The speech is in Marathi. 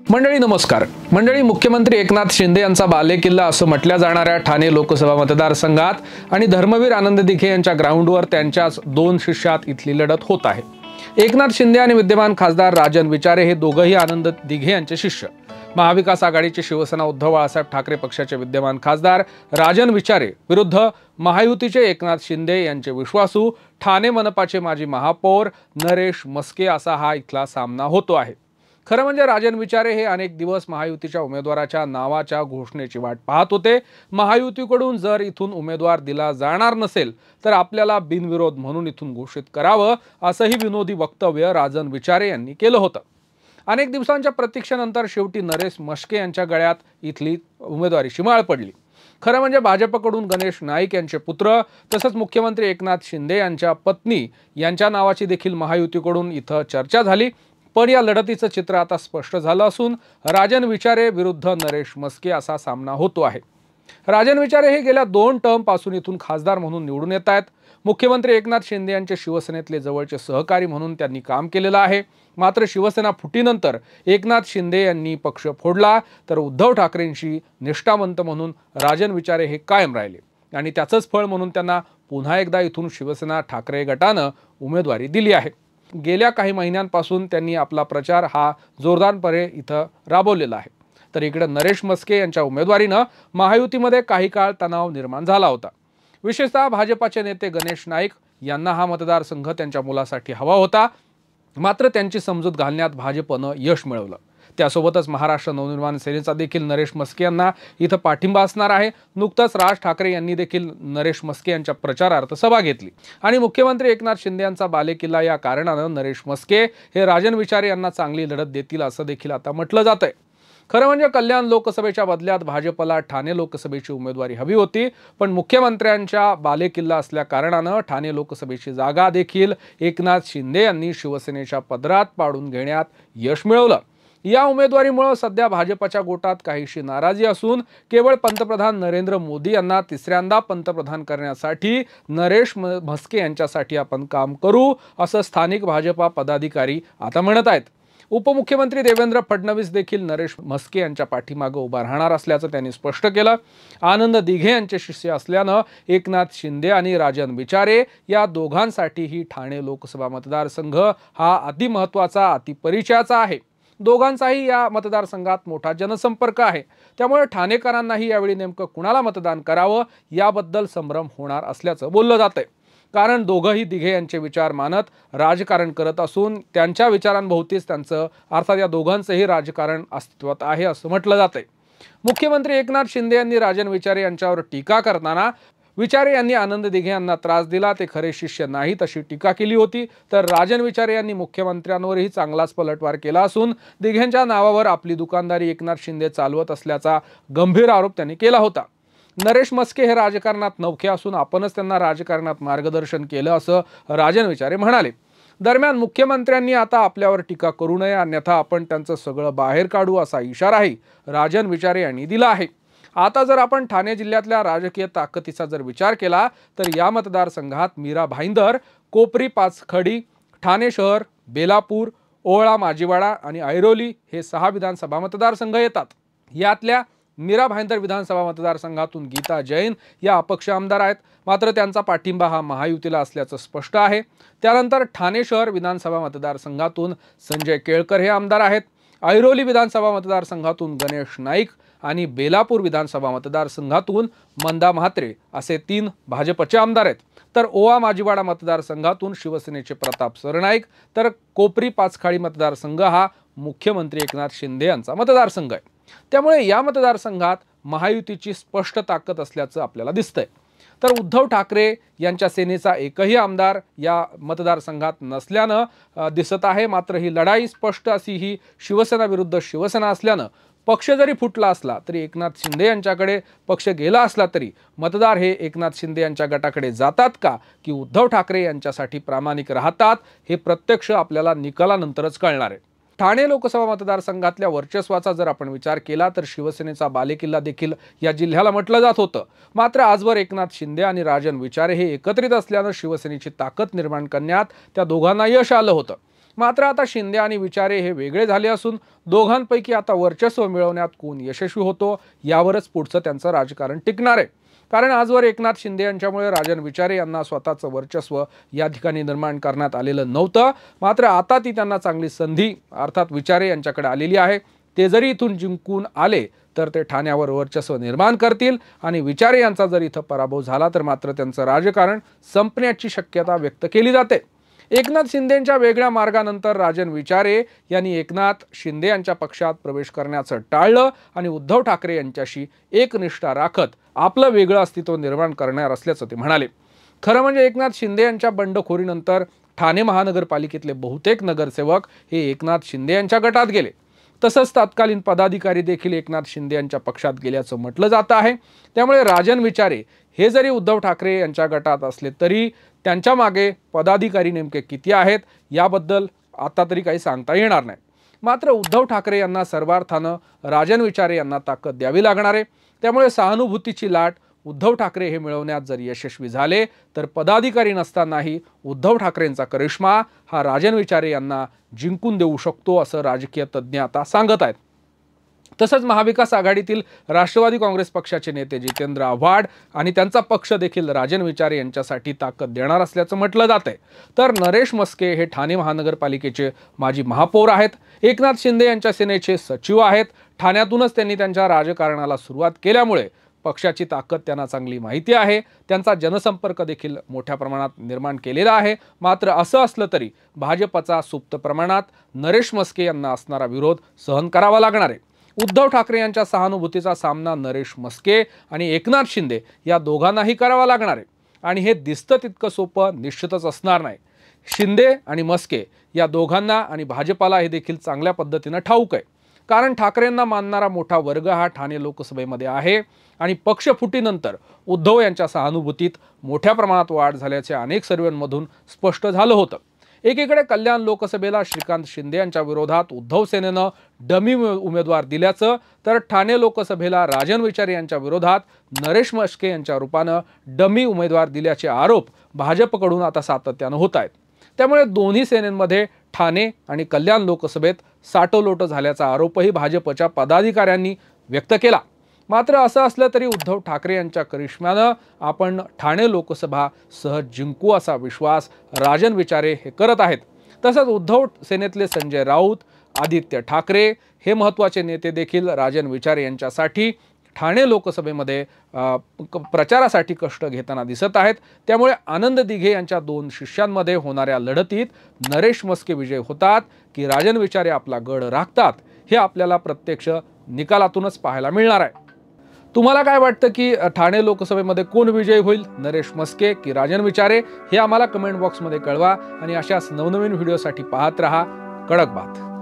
मंडळी नमस्कार। मंडळी, मुख्यमंत्री एकनाथ शिंदे यांचा बालेकिल्ला असं म्हटल्या जाणाऱ्या ठाणे लोकसभा मतदारसंघात आणि धर्मवीर आनंद दिघे यांच्या ग्राउंडवर त्यांच्याच दोन शिष्यात इथली लढत होत आहे। एकनाथ शिंदे आणि विद्यमान खासदार राजन विचारे हे दोघंही आनंद दिघे यांचे शिष्य। महाविकास आघाडीचे शिवसेना उद्धव बाळासाहेब ठाकरे पक्षाचे विद्यमान खासदार राजन विचारे विरुद्ध महायुतीचे एकनाथ शिंदे यांचे विश्वासू ठाणे मनपाचे माजी महापौर नरेश मस्के असा हा इथला सामना होतो आहे। खरं म्हणजे राजन विचारे हे अनेक दिवस महायुतीच्या उमेदवाराच्या नावाच्या घोषणेची वाट पाहत होते। महायुतीकडून जर इथून उमेदवार दिला जाणार नसेल तर आपल्याला बिनविरोध म्हणून इथून घोषित करावं असंही विनोदी वक्तव्य राजन विचारे यांनी केलं होतं। अनेक दिवसांच्या प्रतीक्षेनंतर शेवटी नरेश मस्के यांच्या गळ्यात इथली उमेदवारीची माळ पडली। खरं म्हणजे भाजपकडून गणेश नाईक यांचे पुत्र तसंच मुख्यमंत्री एकनाथ शिंदे यांच्या पत्नी यांच्या नावाची देखील महायुतीकडून इथं चर्चा झाली। पण या लढतीचं चित्र आता स्पष्ट झालं असून राजन विचारे विरुद्ध नरेश मस्के असा सामना होतो आहे। राजन विचारे हे गेल्या 2 टर्म पासून इथून खासदार म्हणून निवडून येत आहेत। मुख्यमंत्री एकनाथ शिंदे यांचे शिवसेनेतले जवळचे सहकारी म्हणून त्यांनी काम केलेलं आहे। मात्र शिवसेना फुटीनंतर एकनाथ शिंदे यांनी पक्ष फोडला तर उद्धव ठाकरेंशी निष्ठावंत म्हणून राजन विचारे हे कायम राहिले आणि त्याचंच फळ म्हणून त्यांना पुन्हा एकदा इथून शिवसेना ठाकरे गटानं उमेदवारी दिली आहे। गेल्या काही महिन्यांपासून त्यांनी आपला प्रचार हा जोरदारपणे इथं राबवलेला आहे। तर इकडे नरेश मस्के यांच्या उमेदवारीनं महायुतीमध्ये काही काळ तणाव निर्माण झाला होता। विशेषतः भाजपाचे नेते गणेश नाईक यांना हा मतदारसंघ त्यांच्या मुलासाठी हवा होता। मात्र त्यांची समजूत घालण्यात भाजपनं यश मिळवलं। त्यासोबतच महाराष्ट्र नवनिर्माण सेनेचा देखील नरेश मस्के यांना इथं पाठिंबा असणार आहे। नुकतंच राज ठाकरे यांनी देखील नरेश मस्के यांच्या प्रचारार्थ सभा घेतली आणि मुख्यमंत्री एकनाथ शिंदे यांचा बालेकिल्ला या कारणानं नरेश मस्के हे राजन विचारे यांना चांगली लढत देतील असं देखील आता म्हटलं जातंय। खरं म्हणजे कल्याण लोकसभेच्या बदल्यात भाजपला ठाणे लोकसभेची उमेदवारी हवी होती, पण मुख्यमंत्र्यांच्या बालेकिल्ला असल्या कारणानं ठाणे लोकसभेची जागा देखील एकनाथ शिंदे यांनी शिवसेनेच्या पदरात पाडून घेण्यात यश मिळवलं। या उमेदवारीमुळे सध्या भाजपच्या गोटात काहीशी नाराजी असून केवळ पंतप्रधान नरेंद्र मोदी यांना तिसऱ्यांदा पंतप्रधान करण्यासाठी नरेश मस्के यांच्यासाठी आपण काम करू असं स्थानिक भाजपा पदाधिकारी आता म्हणत आहेत। उपमुख्यमंत्री देवेंद्र फडणवीस देखील नरेश मस्के यांच्या पाठीमागे उभा राहणार असल्याचं त्यांनी स्पष्ट केलं। आनंद दिघे यांचे शिष्य असल्यानं एकनाथ शिंदे आणि राजन विचारे या दोघांसाठीही ठाणे लोकसभा मतदारसंघ हा अतिमहत्त्वाचा अतिपरिचयाचा आहे। दोघांचाही या मतदारसंघात मोठा जनसंपर्क आहे। त्यामुळे ठाणेकरांनाही यावेळी नेमकं कुणाला मतदान करावं याबद्दल संभ्रम होणार असल्याचं बोललं जातंय। कारण दोघंही दिघे यांचे विचार मानत राजकारण करत असून त्यांच्या विचारांभोवतीच त्यांचं अर्थात या दोघांचंही राजकारण अस्तित्वात आहे असं म्हटलं जातंय। मुख्यमंत्री एकनाथ शिंदे यांनी राजन विचारे यांच्यावर टीका करताना विचारे यांनी आनंद दिघे यांना त्रास दिला, ते खरे शिष्य नाहीत अशी टीका केली होती। तर राजन विचारे यांनी मुख्यमंत्र्यांवरही चांगलाच पलटवार केला असून दिघेंच्या नावावर आपली दुकानदारी एकनाथ शिंदे चालवत असल्याचा गंभीर आरोप त्यांनी केला होता। नरेश मस्के हे राजकारणात नवखे असून आपणच त्यांना राजकारणात मार्गदर्शन केलं असं राजन विचारे म्हणाले। दरम्यान मुख्यमंत्र्यांनी आता आपल्यावर टीका करू नये, अन्यथा आपण त्यांचं सगळं बाहेर काढू असा इशाराही राजन विचारे यांनी दिला आहे। आता जर आपण ठाणे जिल्ह्यातल्या राजकीय ताकदीचा जर विचार केला तर या मतदारसंघात मीरा भाईंदर, कोपरी पाचखडी, ठाणे शहर, बेलापूर, ओहळा माजिवाडा आणि ऐरोली हे 6 विधानसभा मतदारसंघ येतात। यातल्या मीरा भाईंदर विधानसभा मतदारसंघातून गीता जैन या अपक्ष आमदार आहेत। मात्र त्यांचा पाठिंबा हा महायुतीला असल्याचं स्पष्ट आहे। त्यानंतर ठाणे शहर विधानसभा मतदारसंघातून संजय केळकर हे आमदार आहेत। ऐरोली विधानसभा मतदारसंघातून गणेश नाईक आणि बेलापूर विधानसभा मतदारसंघातून मंदा म्हात्रे असे 3 भाजपचे आमदार आहेत। तर ओवा माजिवाडा मतदारसंघातून शिवसेनेचे प्रताप सरनाईक, तर कोपरी पाचखाडी मतदारसंघ हा मुख्यमंत्री एकनाथ शिंदे यांचा मतदारसंघ आहे। त्यामुळे या मतदारसंघात महायुतीची स्पष्ट ताकद असल्याचं आपल्याला दिसतंय। तर उद्धव ठाकरे यांच्या सेनेचा एकही आमदार या मतदारसंघात नसल्यानं दिसत आहे। मात्र ही लढाई स्पष्ट अशी ही शिवसेना विरुद्ध शिवसेना असल्यानं पक्ष जरी फुटला असला तरी एकनाथ शिंदे यांच्याकडे पक्ष गेला असला तरी मतदार हे एकनाथ शिंदे यांच्या गटाकडे जातात का की उद्धव ठाकरे यांच्यासाठी प्रामाणिक राहतात हे प्रत्यक्ष आपल्याला निकालानंतरच कळणार आहे। ठाणे लोकसभा मतदारसंघातल्या वर्चस्वाचा जर आपण विचार केला तर शिवसेनेचा बालेकिल्ला देखील या जिल्ह्याला म्हटलं जात होतं। मात्र आजवर एकनाथ शिंदे आणि राजन विचारे हे एकत्रित असल्यानं शिवसेनेची ताकद निर्माण करण्यात त्या दोघांना यश आलं होतं। मात्र आता शिंदे आणि विचारे हे वेगळे झाले असून दोघांपैकी आता वर्चस्व मिळवण्यात कोण यशस्वी होतो यावरच पुढचं त्यांचं राजकारण टिकणार आहे। कारण आजवर एकनाथ शिंदे यांच्यामुळे राजन विचारे यांना स्वतःचं वर्चस्व या ठिकाणी निर्माण करण्यात आलेलं नव्हतं, मात्र आता ती त्यांना चांगली संधी अर्थात विचारे यांच्याकडे आलेली आहे। ते जरी इथून जिंकून आले तर ते ठाण्यावर वर्चस्व निर्माण करतील आणि विचारे यांचा जर इथं पराभव झाला तर मात्र त्यांचं राजकारण संपण्याची शक्यता व्यक्त केली जाते। एकनाथ शिंदेंच्या वेगळ्या मार्गानंतर राजन विचारे यांनी एकनाथ शिंदे यांच्या पक्षात प्रवेश करण्याचं टाळलं आणि उद्धव ठाकरे यांच्याशी एकनिष्ठा राखत आपलं वेगळं अस्तित्व निर्माण करणार असल्याचं ते म्हणाले। खरं म्हणजे एकनाथ शिंदे यांच्या बंडखोरीनंतर ठाणे महानगरपालिकेतले बहुतेक नगरसेवक हे एकनाथ शिंदे यांच्या गटात गेले। तसंच तत्कालीन पदाधिकारी देखील एकनाथ शिंदे यांच्या पक्षात गेल्याचं म्हटलं जात आहे। त्यामुळे राजन विचारे हे जरी उद्धव ठाकरे यांच्या गटात असले तरी त्यांच्या मागे पदाधिकारी नेमके किती आहेत याबद्दल आता तरी काही सांगता येणार नाही। मात्र उद्धव ठाकरे यांना सर्वार्थानं राजन विचारे यांना ताकद द्यावी लागणार आहे। त्यामुळे सहानुभूतीची लाट उद्धव ठाकरे हे मिळवण्यात जर यशस्वी झाले तर पदाधिकारी नसतानाही उद्धव ठाकरेंचा करिश्मा हा राजन विचारे यांना जिंकून देऊ शकतो असं राजकीय तज्ज्ञ आता सांगत आहेत। तसंच महाविकास आघाडीतील राष्ट्रवादी काँग्रेस पक्षाचे नेते जितेंद्र आव्हाड आणि त्यांचा पक्ष देखील राजन विचारे यांच्यासाठी ताकद देणार असल्याचं म्हटलं जातंय। तर नरेश मस्के हे ठाणे महानगरपालिकेचे माजी महापौर आहेत, एकनाथ शिंदे यांच्या सेनेचे सचिव आहेत। ठाण्यातूनच त्यांनी त्यांच्या राजकारणाला सुरुवात केल्यामुळे पक्षाची ताकद त्यांना चांगली माहिती आहे, त्यांचा जनसंपर्क देखील मोठ्या प्रमाणात निर्माण केलेला आहे। मात्र असं असलं तरी भाजपचा सुप्त प्रमाणात नरेश मस्के यांना असणारा विरोध सहन करावा लागणार आहे। उद्धव ठाकरे यांच्या सहानुभूतीचा सामना नरेश मस्के आणि एकनाथ शिंदे या दोघांनाही करावा लागणार आहे आणि हे दिसतं तितकं सोपं निश्चितच असणार नाही। शिंदे आणि मस्के या दोघांना आणि भाजपाला हे देखील चांगल्या पद्धतीनं ठाऊक आहे, कारण ठाकरेंना मानणारा मोठा वर्ग हा ठाणे लोकसभेमध्ये आहे आणि पक्षफुटीनंतर उद्धव यांच्या सहानुभूतीत मोठ्या प्रमाणात वाढ झाल्याचे अनेक सर्व्हेमधून स्पष्ट झालं होतं। एकीकडे कल्याण लोकसभेला श्रीकांत शिंदे यांच्या विरोधात उद्धव सेनेनं डमी उमेदवार दिल्याचं, तर ठाणे लोकसभेला राजन विचारे यांच्या विरोधात नरेश मस्के यांच्या रूपानं डमी उमेदवार दिल्याचे आरोप भाजपकडून आता सातत्यानं होत आहेत। त्यामुळे दोन्ही सेनेमध्ये ठाणे आणि कल्याण लोकसभेत साटोलोट झाल्याचा आरोपही भाजपच्या पदाधिकाऱ्यांनी व्यक्त केला। मात्र असं असलं तरी उद्धव ठाकरे यांच्या करिश्म्यानं आपण ठाणे लोकसभा सहज जिंकू असा विश्वास राजन विचारे हे करत आहेत। तसंच उद्धव सेनेतले संजय राऊत, आदित्य ठाकरे हे महत्त्वाचे नेते देखील राजन विचारे यांच्यासाठी ठाणे लोकसभेमध्ये प्रचारासाठी कष्ट घेताना दिसत आहेत। त्यामुळे आनंद दिघे यांच्या दोन शिष्यांमध्ये होणाऱ्या लढतीत नरेश मस्के विजय होतात की राजन विचारे आपला गड राखतात हे आपल्याला प्रत्यक्ष निकालातूनच पाहायला मिळणार आहे। तुम्हाला काय वाटतं की ठाणे लोकसभेमध्ये कोण विजयी होईल, नरेश मस्के की राजन विचारे? हे आम्हाला कमेंट बॉक्समध्ये कळवा आणि अशाच नवनवीन व्हिडिओसाठी पाहत रहा कडक बात।